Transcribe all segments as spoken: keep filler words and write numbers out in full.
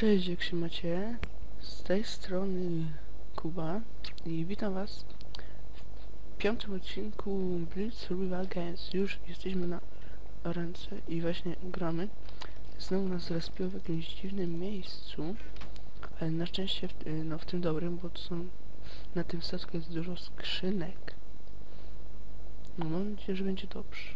Cześć, jak się macie? Z tej strony Kuba i witam was w piątym odcinku Blitz Survival Games. Już jesteśmy na ręce i właśnie gramy. Znowu nas zrespiło w jakimś dziwnym miejscu, ale na szczęście w, no, w tym dobrym, bo to są, na tym statku jest dużo skrzynek. No mam nadzieję, że będzie dobrze.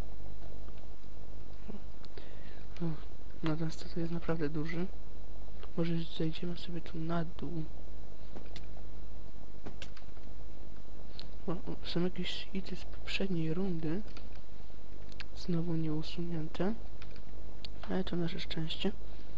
No, no ten statek jest naprawdę duży. Może zejdziemy sobie tu na dół. O, o, są jakieś hity z poprzedniej rundy. Znowu nieusunięte. Ale to nasze szczęście.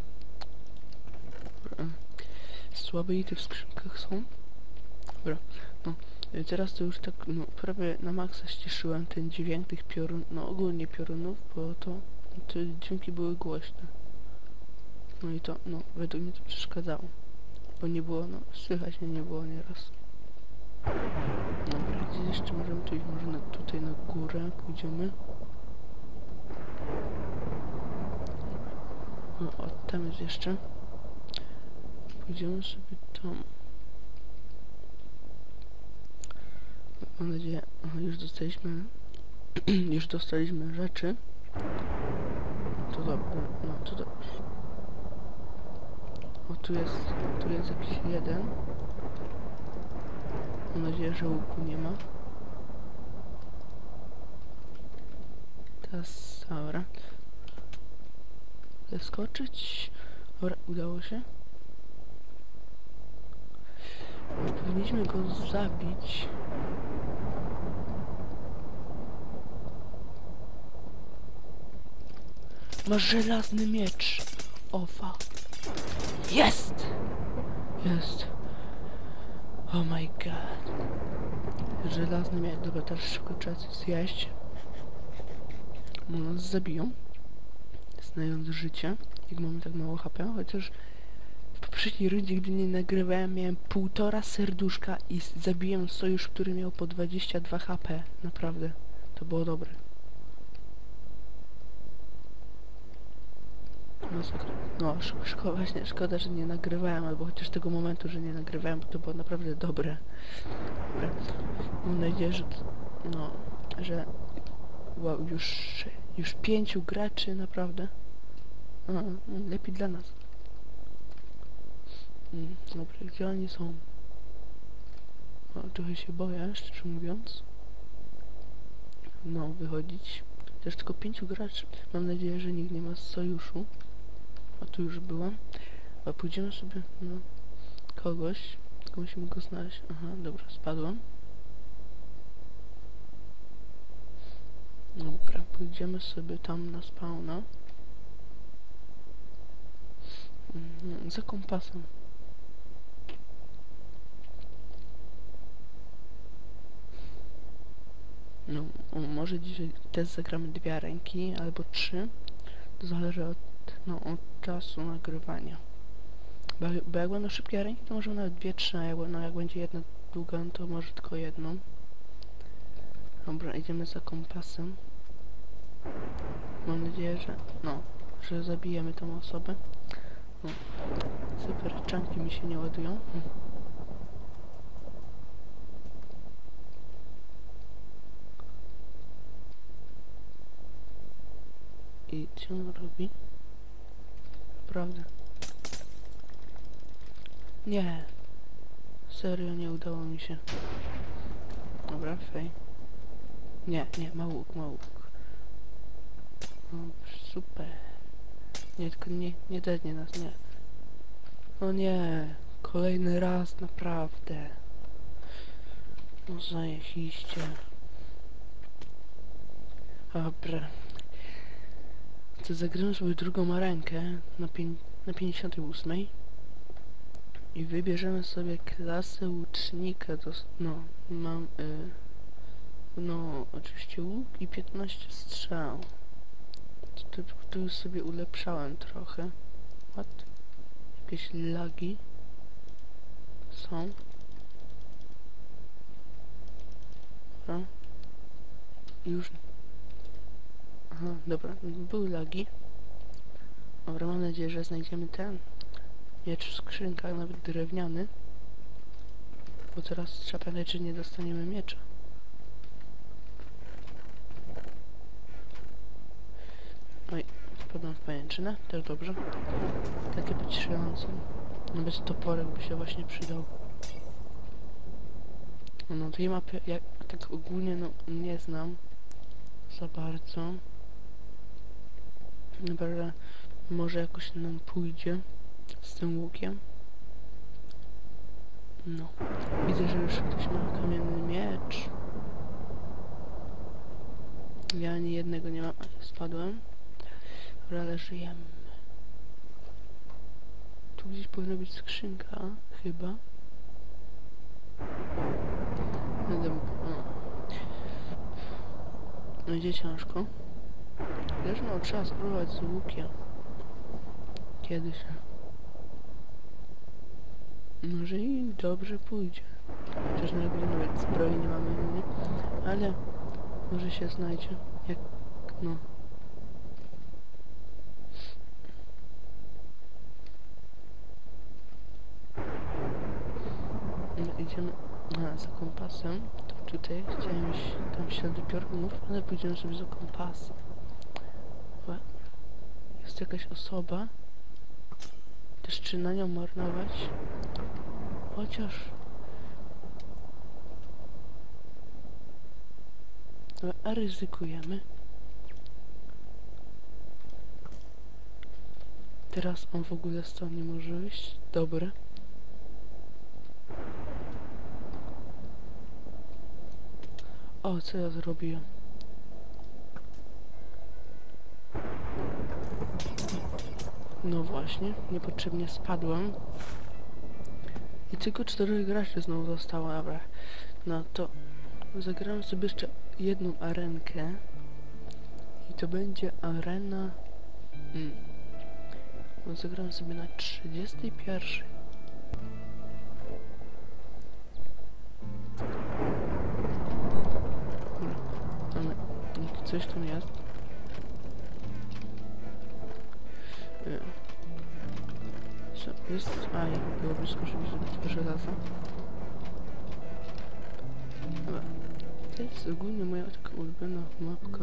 Dobra. Słabe hity w skrzynkach są. Dobra. No, teraz to już tak, no, prawie na maksa ściszyłem ten dźwięk tych piorun, no ogólnie piorunów, bo to, te dźwięki były głośne. No i to, no, według mnie to przeszkadzało. Bo nie było, no, słychać mnie nie było nieraz. Dobra, gdzie jeszcze możemy tu iść? Może na, tutaj na górę pójdziemy. No, o, tam jest jeszcze. Pójdziemy sobie tam. Mam nadzieję, aha, już dostaliśmy, już dostaliśmy rzeczy. To dobrze, no, to dobrze. O, tu jest, tu jest jakiś jeden. Mam nadzieję, że łuku nie ma. Teraz, dobra. Zeskoczyć. Dobra, udało się. Powinniśmy go zabić. Masz żelazny miecz. Ofa. Jest! Jest. Oh my god. Żelazny miecz. Dobra, teraz szybko trzeba coś zjeść. Bo nas zabiją. Znając życie. Jak mamy tak mało H P. Chociaż w poprzedniej rundzie, gdy nie nagrywałem, miałem półtora serduszka i zabiłem sojusz, który miał po dwadzieścia dwa H P. Naprawdę. To było dobre. No, no szko szko właśnie szkoda, że nie nagrywałem, albo chociaż tego momentu, że nie nagrywałem, bo to było naprawdę dobre. Dobra. Mam nadzieję, że no, że wow, już już pięciu graczy, naprawdę. A, lepiej dla nas. Mm, dobra, gdzie oni są? O, trochę się boję, szczerze mówiąc. No, wychodzić. Też tylko pięciu graczy. Mam nadzieję, że nikt nie ma sojuszu. A tu już byłam. A pójdziemy sobie, no, kogoś. Tylko musimy go znaleźć. Aha, dobra, spadłam. Dobra, pójdziemy sobie tam na spawna. Mhm, za kompasem. No, o, może dzisiaj też zagramy dwie ręki, albo trzy. To zależy od, no, od czasu nagrywania. Bo, bo jak będą szybkie ręki, to może nawet dwie, trzy, a jak, no, jak będzie jedna długa, no to może tylko jedną. Dobra, idziemy za kompasem. Mam nadzieję, że, no, że zabijemy tą osobę. No, super, czanki mi się nie ładują. Hm. I co on robi? Naprawdę. Nie. Serio, nie udało mi się. Dobra, fej. Nie, nie, ma łuk, ma łuk. O, super. Nie, tylko nie, nie dednie nas, nie. O nie. Kolejny raz, naprawdę. No zajebiście. Dobra. To zagramy sobie drugą arenkę na, na pięćdziesiątej ósmej i wybierzemy sobie klasę łucznika. To, no, mam y, no, oczywiście łuk i piętnaście strzał. To, to już sobie ulepszałem trochę. What? Jakieś lagi są. Dobra. Już. Aha, dobra, były lagi. Dobra, mam nadzieję, że znajdziemy ten miecz w skrzynkach, nawet drewniany. Bo teraz trzeba pamiętać, że nie dostaniemy miecza. Oj, wpadłem w pajęczynę, też dobrze. Takie pocieszające. Nawet toporek by się właśnie przydał. No tej mapy, jak tak ogólnie no nie znam za bardzo. Dobra, może jakoś nam pójdzie z tym łukiem. No, widzę, że już ktoś ma kamienny miecz. Ja ani jednego nie mam, spadłem. Dobra, ale żyjemy. Tu gdzieś powinna być skrzynka, chyba. No idzie ciężko. Wiesz, no trzeba spróbować z łukiem. Kiedyś. Może i dobrze pójdzie. Chociaż na razie nawet zbroi nie mamy, nie? Ale może się znajdzie. Jak, no. No idziemy a, za kompasem. To tutaj chciałem iść tam ślady piorunów, ale pójdziemy sobie za kompasem. Jest jakaś osoba. Też czy na nią marnować? Chociaż... No, a ryzykujemy. Teraz on w ogóle stąd nie może wyjść. Dobre. O, co ja zrobiłem? No właśnie, niepotrzebnie spadłem. I tylko czterech graczy znowu zostało, dobra. No to zagrałem sobie jeszcze jedną arenkę. I to będzie arena... Hmm. No, zagrałem sobie na trzydziestej pierwszej. Dobra, coś tam jest. Co jest? A, ja było blisko, żeby zrobić to żelazo. Dobra. To jest ogólnie moja taka ulubiona mapka.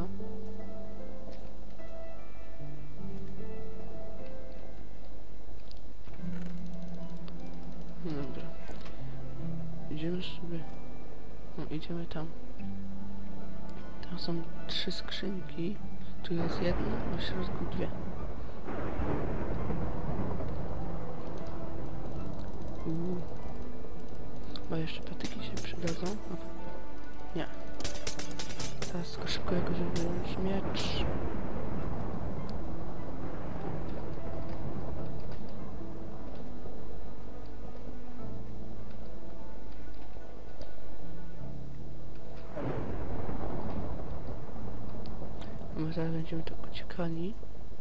No dobra. Idziemy sobie... No, idziemy tam. Tam są trzy skrzynki. Tu jest jedna, a w środku dwie. Uuu. Chyba jeszcze patyki się przydadzą. O. Nie. Teraz tylko szybko jakoś wyjąć miecz. My zaraz będziemy tak uciekali.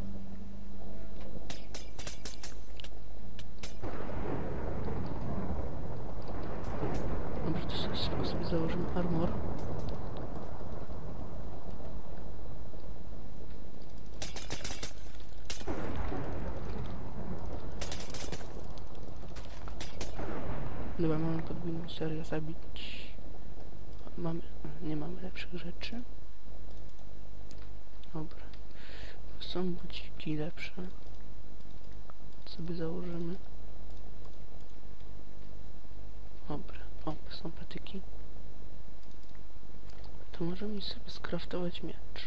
Dobrze, to sobie, szybko sobie założymy armor. Dobra, mamy podwójną serię zabić. Mamy, nie mamy lepszych rzeczy. Dobra. Są buciki lepsze. Sobie założymy. Dobra. O, są patyki. To możemy sobie skraftować miecz.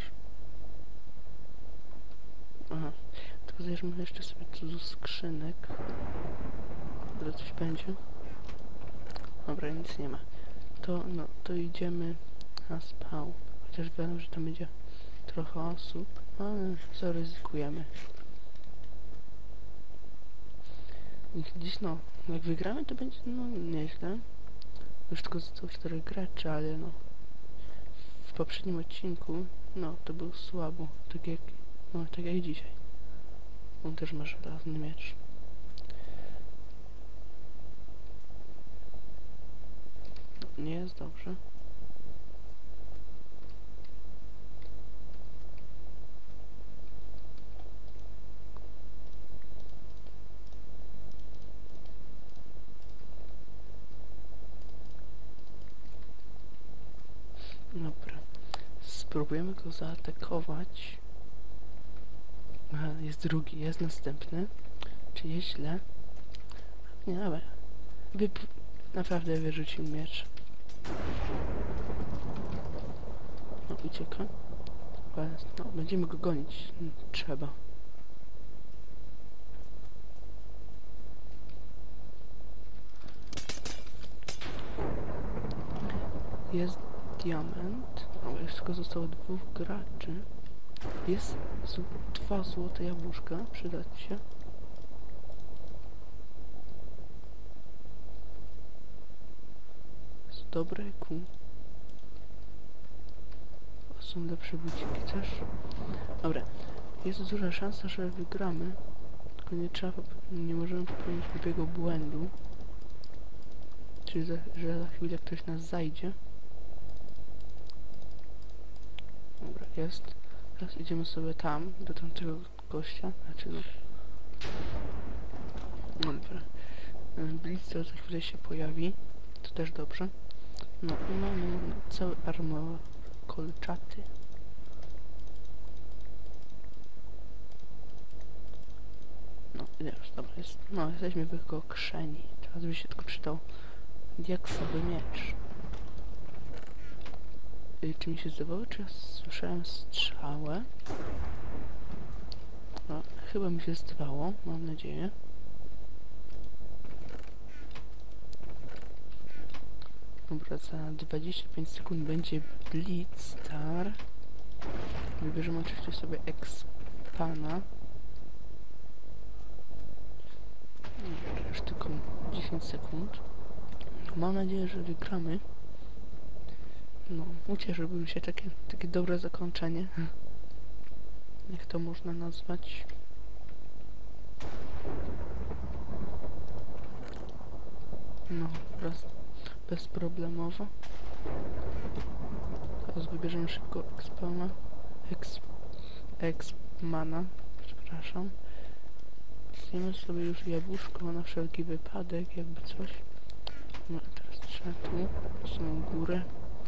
Aha. Tylko zajrzymy jeszcze sobie tu do skrzynek. Dobra, coś będzie. Dobra, nic nie ma. To, no, to idziemy na spał. Chociaż wiadomo, że tam będzie trochę osób, ale zaryzykujemy. I dziś no, jak wygramy, to będzie no nieźle. Już tylko zostało czterech graczy, ale no w poprzednim odcinku no to było słabo, tak jak no tak jak dzisiaj. On też ma żelazny miecz. No, nie jest dobrze. spróbujemy go zaatakować. Aha, jest drugi, jest następny. Czy jest źle? Nie, ale... Wyp... Naprawdę wyrzucił miecz. No, ucieka. No, będziemy go gonić. Trzeba. Jest diament. O, już tylko zostało dwóch graczy. Jest z, dwa złote jabłuszka. Przydać się. Jest dobre ku. Są lepsze buciki też. Dobra. Jest duża szansa, że wygramy. Tylko nie trzeba, nie możemy popełnić głupiego błędu. Czyli za, że za chwilę ktoś nas zajdzie. Dobra, jest. Teraz idziemy sobie tam, do tamtego gościa. Znaczy no... No dobra. Blitz za chwilę się pojawi. To też dobrze. No i mamy no, cały armor kolczaty. No i już, dobra, jest, no jesteśmy wykokszeni. Teraz by się tylko przydał diaksowy miecz. I czy mi się zdawało, czy ja słyszałem strzałę? No, chyba mi się zdawało, mam nadzieję. Dobra, za dwadzieścia pięć sekund będzie Blitzstar. Wybierzemy oczywiście sobie Expana. Już tylko dziesięć sekund. Mam nadzieję, że wygramy. No, ucieszyłbym się, takie, takie dobre zakończenie. Jak to można nazwać? No, raz. Bezproblemowo. Teraz wybierzemy szybko Expana. Exp... Expmana. Przepraszam. Zjemy sobie już jabłuszko na wszelki wypadek, jakby coś. No teraz trzeba tu, są górę.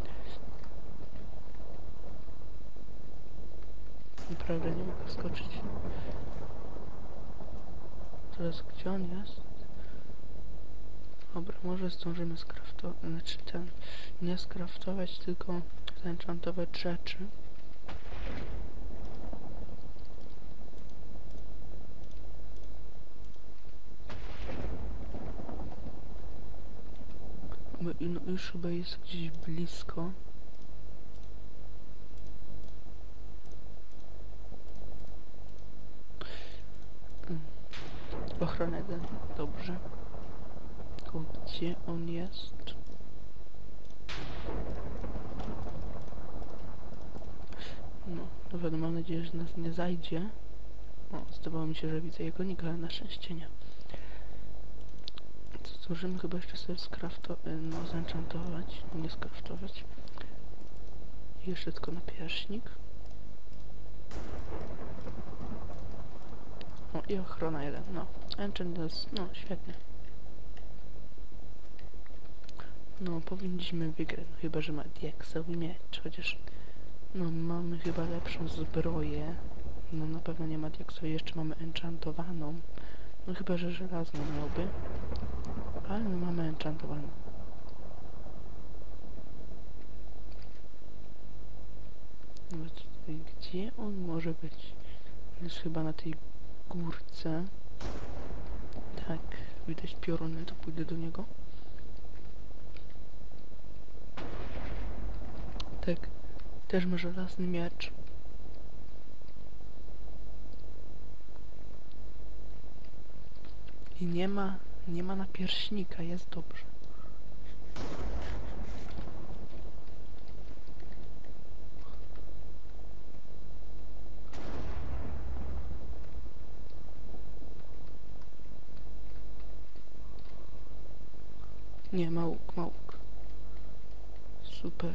Naprawdę nie mogę skoczyć. Teraz gdzie on jest? Dobra, może zdążymy skraftować, znaczy ten, nie skraftować, tylko zenchantować rzeczy. No już chyba jest gdzieś blisko. Ochrona jeden, dobrze. Tylko gdzie on jest? No, dobra, mam nadzieję, że nas nie zajdzie. O, zdawało mi się, że widzę jego nick, ale na szczęście nie. To zdążymy chyba jeszcze sobie skraftować, no, zenchantować, nie skraftować. Jeszcze tylko na pierśnik. O, i ochrona jeden, no. Enchant jest, no, świetnie. No, powinniśmy wygrać, no, chyba że ma diaksowy miecz, chociaż... No, mamy chyba lepszą zbroję. No, na pewno nie ma diaksowej, jeszcze mamy enchantowaną. No, chyba że żelazną miałby. Ale my mamy enchantowaną. No, tutaj, gdzie on może być? Jest chyba na tej górce. Tak, widać pioruny, to pójdę do niego. Tak, też ma żelazny miecz. I nie ma, nie ma napierśnika, jest dobrze. Nie, ma łuk, ma łuk. Super.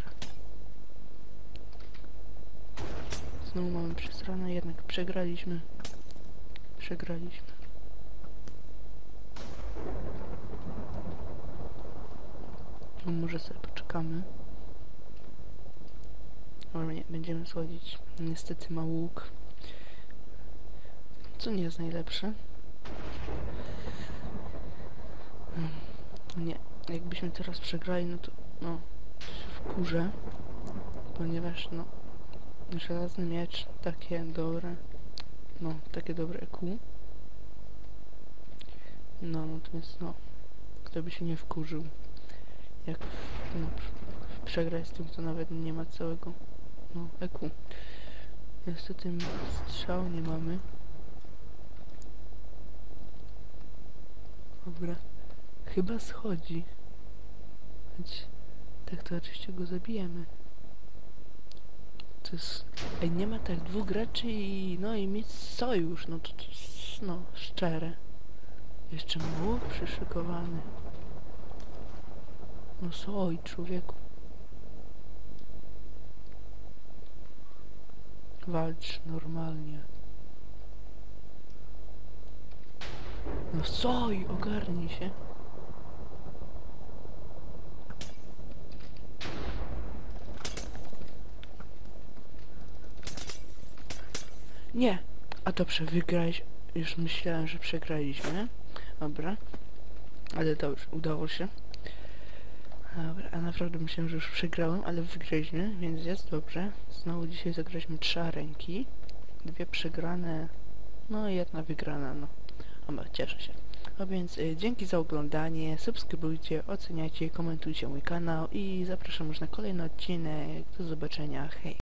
Znowu mamy przesrane, jednak przegraliśmy. Przegraliśmy. No może sobie poczekamy. Dobra, nie, będziemy schodzić. Niestety ma łuk. Co nie jest najlepsze. Hmm. Nie, jakbyśmy teraz przegrali, no to no, to się wkurzę. Ponieważ no, żelazny miecz, takie dobre, no, takie dobre E Q. No, natomiast no, kto by się nie wkurzył, jak no, przegrać z tym, to nawet nie ma całego, no, E Q. Niestety strzał nie mamy. Dobra, chyba schodzi. Choć tak to oczywiście go zabijemy. To jest... Ej, nie ma tak dwóch graczy i... no i mieć sojusz, no to, to jest, no, szczere. Jeszcze mu przyszykowany. No soj, człowieku. Walcz normalnie. No soj, ogarnij się. Nie! A dobrze, wygrałeś. Już myślałem, że przegraliśmy. Dobra. Ale to już udało się. Dobra, a naprawdę myślałem, że już przegrałem, ale wygraliśmy, więc jest dobrze. Znowu dzisiaj zagraliśmy trzy ręki. Dwie przegrane, no i jedna wygrana, no. Dobra, cieszę się. A więc y, dzięki za oglądanie, subskrybujcie, oceniajcie, komentujcie mój kanał i zapraszam już na kolejny odcinek. Do zobaczenia, hej!